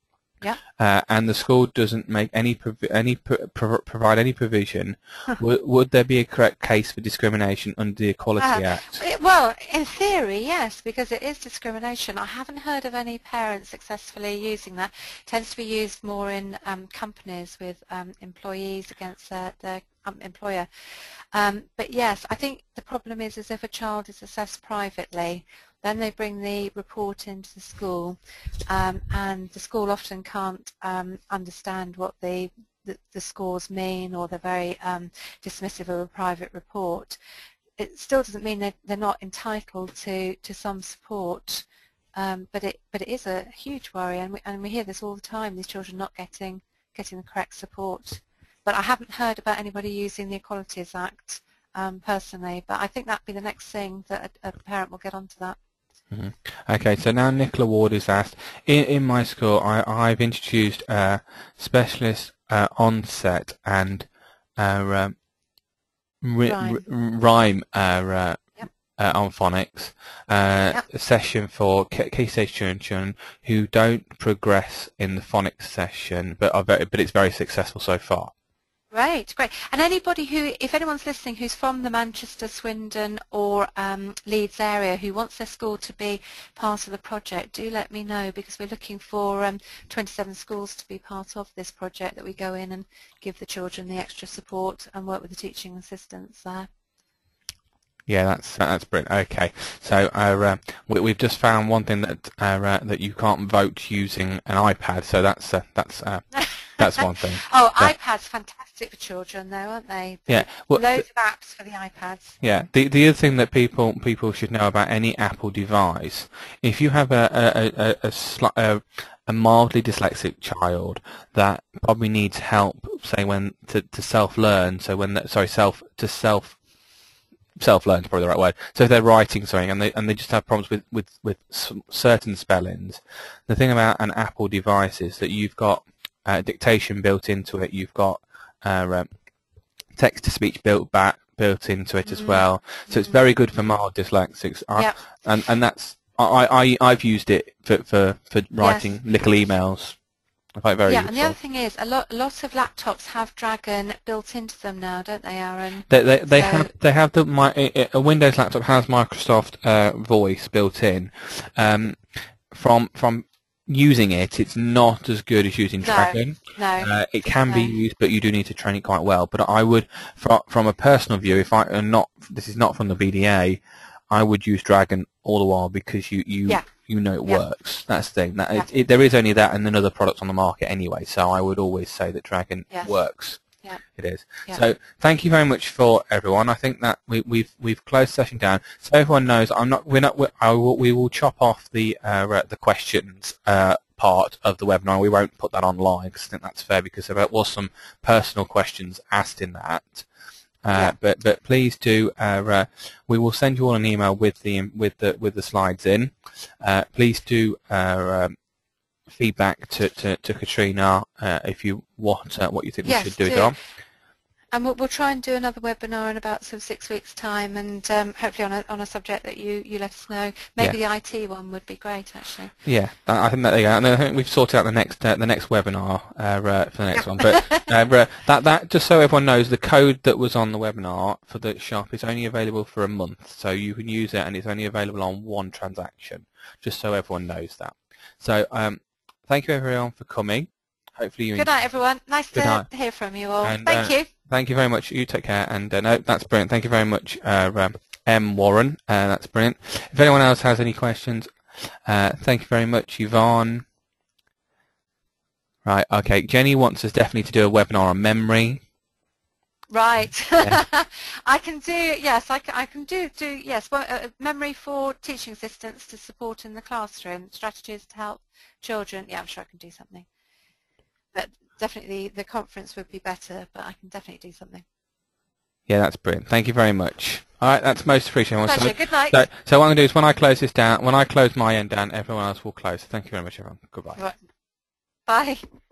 A: and the school doesn't make provide any provision, would there be a correct case for discrimination under the Equality Act?
B: Well, in theory, yes, because it is discrimination. I haven't heard of any parents successfully using that. It tends to be used more in companies with employees against their employer. But yes, I think the problem is if a child is assessed privately, then they bring the report into the school, and the school often can't understand what the scores mean, or they're very dismissive of a private report. It still doesn't mean they're not entitled to some support, but it is a huge worry, and we hear this all the time. These children not getting the correct support. But I haven't heard about anybody using the Equalities Act personally. But I think that'd be the next thing, that a parent will get onto that.
A: Mm-hmm. Okay, so now Nicola Ward is asked, in my school I've introduced specialist onset and rhyme on phonics,
B: Yep.
A: a session for key stage children who don't progress in the phonics session, but it's very successful so far.
B: Great, great. And anybody who, if anyone's listening who's from the Manchester, Swindon or Leeds area who wants their school to be part of the project, do let me know, because we're looking for 27 schools to be part of this project, that we go in and give the children the extra support and work with the teaching assistants there.
A: Yeah, that's brilliant. Okay, so we've just found one thing that that you can't vote using an iPad, so that's one thing.
B: Oh, iPads, fantastic for children, though, aren't they?
A: Yeah, well,
B: loads of apps for the iPads.
A: Yeah, the other thing that people should know about any Apple device, if you have a mildly dyslexic child that probably needs help, say when to self-learn, so when self-learn is probably the right word. So if they're writing something and they just have problems with certain spellings, the thing about an Apple device is that you've got dictation built into it. You've got text-to-speech built into it as well. So it's very good for mild dyslexics.
B: Yep.
A: And that's I've used it for writing little emails. I find it very useful.
B: And the other thing is, a lot of laptops have Dragon built into them now, don't they, Aaron?
A: They have a Windows laptop has Microsoft Voice built in. From using it, it's not as good as using Dragon.
B: No.
A: It can be used, but you do need to train it quite well. But I would, from a personal view, this is not from the BDA, I would use Dragon all the while, because you know it works. That's the thing. There is only that and another product on the market anyway, so I would always say that Dragon works.
B: Yeah.
A: It is. Yeah. So thank you very much for everyone. I think that we've closed the session down, so everyone knows we will chop off the questions part of the webinar. We won't put that online because I think that's fair, because there was some personal questions asked in that. But please do. We will send you all an email with the slides in. Please do feedback to Katrina if you want what you think we should do it on.
B: And we'll try and do another webinar in about 6 weeks' time, and hopefully on a subject that you let us know. Maybe the IT one would be great, actually. Yeah,
A: I think and I think we've sorted out the next webinar for the next one. But that just so everyone knows, the code that was on the webinar for the shop is only available for a month, so you can use it, and it's only available on one transaction. Just so everyone knows that. So thank you everyone for coming. Hopefully you.
B: Good night, everyone. Nice to hear from you all. And, thank you.
A: Thank you very much. You take care. And no, that's brilliant. Thank you very much, M. Warren. That's brilliant. If anyone else has any questions, thank you very much, Yvonne. Right. Okay. Jenny wants us definitely to do a webinar on memory.
B: Right. Yeah. I can do, yes, I can do yes, memory for teaching assistants to support in the classroom, strategies to help children. Yeah, I'm sure I can do something. But definitely the conference would be better, but I can definitely do something.
A: Yeah, that's brilliant. Thank you very much. All right, that's most appreciated.
B: Pleasure. Good night.
A: So what I'm going to do is when I close this down, when I close my end down, everyone else will close. Thank you very much, everyone. Goodbye.
B: Right. Bye.